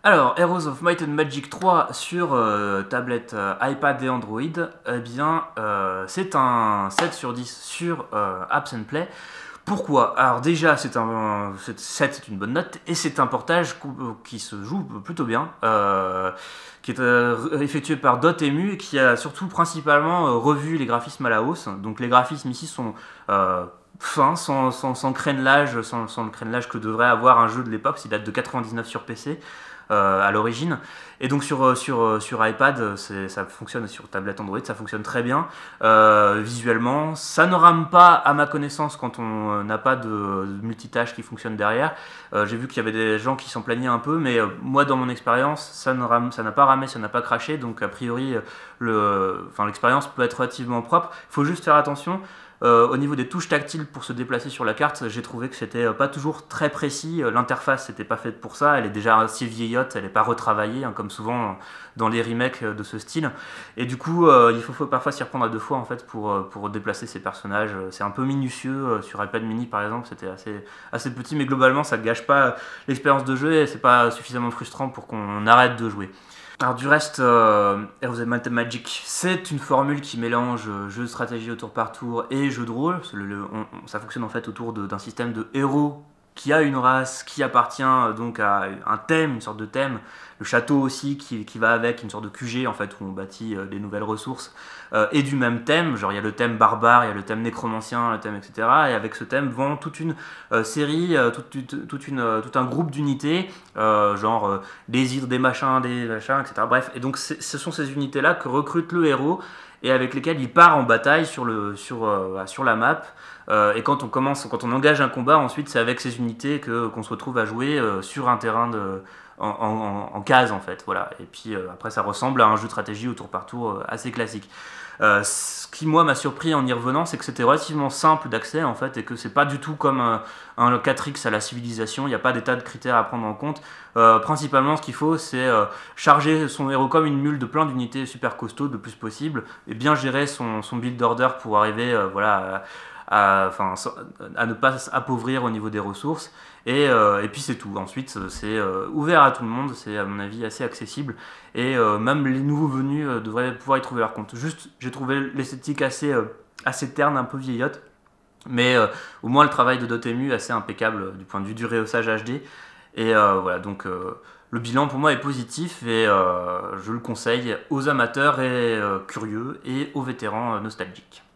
Alors, Heroes of Might and Magic 3 sur tablette iPad et Android, eh bien, c'est un 7 sur 10 sur Apps and Play. Pourquoi? Alors déjà, 7 c'est une bonne note, et c'est un portage qui se joue plutôt bien, qui est effectué par Dotemu, qui a surtout principalement revu les graphismes à la hausse. Donc les graphismes ici sont fins, sans crénelage, sans le crénelage que devrait avoir un jeu de l'époque, qui date de 99 sur PC. À l'origine, et donc sur iPad ça fonctionne, sur tablette Android ça fonctionne très bien visuellement. Ça ne rame pas à ma connaissance quand on n'a pas de multitâche qui fonctionne derrière. J'ai vu qu'il y avait des gens qui s'en plaignaient un peu, mais moi dans mon expérience ça n'a pas ramé, ça n'a pas craché, donc a priori l'expérience peut être relativement propre. Il faut juste faire attention. Au niveau des touches tactiles pour se déplacer sur la carte, j'ai trouvé que c'était pas toujours très précis. L'interface n'était pas faite pour ça, elle est déjà assez vieillotte, elle n'est pas retravaillée, hein, comme souvent dans les remakes de ce style. Et du coup, il faut parfois s'y reprendre à deux fois en fait, pour déplacer ces personnages. C'est un peu minutieux. Sur iPad mini par exemple, c'était assez petit, mais globalement ça ne gâche pas l'expérience de jeu et c'est pas suffisamment frustrant pour qu'on arrête de jouer. Alors du reste, Heroes of Might and Magic, c'est une formule qui mélange jeu de stratégie au tour par tour et jeu de rôle. Ça fonctionne en fait autour d'un système de héros qui a une race, qui appartient donc à un thème, une sorte de thème. Le château aussi qui va avec, une sorte de QG en fait où on bâtit des nouvelles ressources, et du même thème. Genre il y a le thème barbare, il y a le thème nécromancien, le thème etc. Et avec ce thème vont toute une série, tout un groupe d'unités, des hydres, des machins, etc. Bref, et donc ce sont ces unités-là que recrute le héros et avec lesquelles il part en bataille sur la map. Et quand on engage un combat, ensuite c'est avec ces unités qu'on se retrouve à jouer sur un terrain en case en fait, voilà. Et puis après ça ressemble à un jeu de stratégie au tour par tour assez classique. Ce qui moi m'a surpris en y revenant, c'est que c'était relativement simple d'accès en fait, et que c'est pas du tout comme un 4X à la civilisation. Il n'y a pas des tas de critères à prendre en compte. Principalement ce qu'il faut c'est charger son héros comme une mule de plein d'unités super costauds le plus possible, et bien gérer son build order pour arriver à ne pas appauvrir au niveau des ressources, et puis c'est tout. Ensuite c'est ouvert à tout le monde, c'est à mon avis assez accessible, et même les nouveaux venus devraient pouvoir y trouver leur compte. Juste j'ai trouvé l'esthétique assez terne, un peu vieillotte, mais au moins le travail de Dotemu est assez impeccable du point de vue du rehaussage HD, et voilà, donc le bilan pour moi est positif, et je le conseille aux amateurs et curieux et aux vétérans nostalgiques.